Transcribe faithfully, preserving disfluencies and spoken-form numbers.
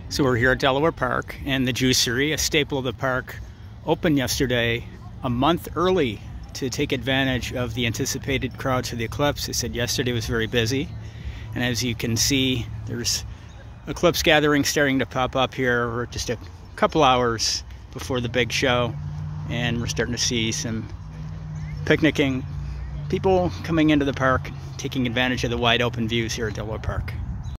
So we're here at Delaware Park, and the Juicery, a staple of the park, opened yesterday a month early to take advantage of the anticipated crowds for the eclipse. They said yesterday was very busy, and as you can see, there's eclipse gatherings starting to pop up here. We're just a couple hours before the big show, and we're starting to see some picnicking, people coming into the park, taking advantage of the wide open views here at Delaware Park.